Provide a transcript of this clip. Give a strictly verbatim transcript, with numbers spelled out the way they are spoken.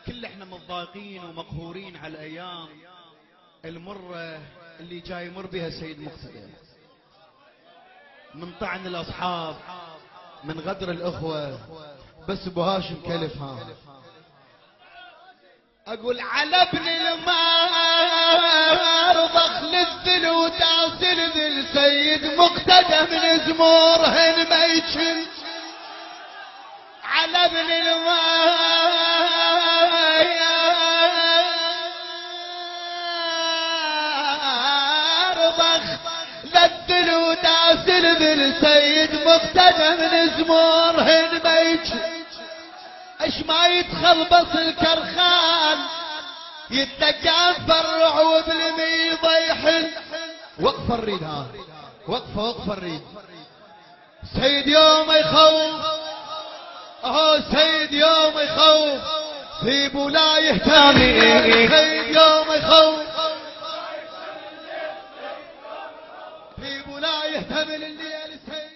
كل احنا متضايقين ومقهورين على الايام المرة اللي جاي يمر بها سيد مقتدى، من طعن الاصحاب، من غدر الاخوة. بس ابو هاشم كلف ها اقول على ابن المار ضخل الذل وتاصل ذل سيد مقتدى من زمورهن ما يجن. على ابن المار ضخل الذل وتاصل ذل سيد مقتدى من زمورهن ما يجن. اش ما يتخلبص الكرخان يتقى فرع وبالميض يحن. وقف الريد ها وقفه وقف الريد. سيد يوم يخوف اهو سيد يوم يخوف في ولايه ثانيه. سيد يوم يخوف في ولايه ثمن الليل.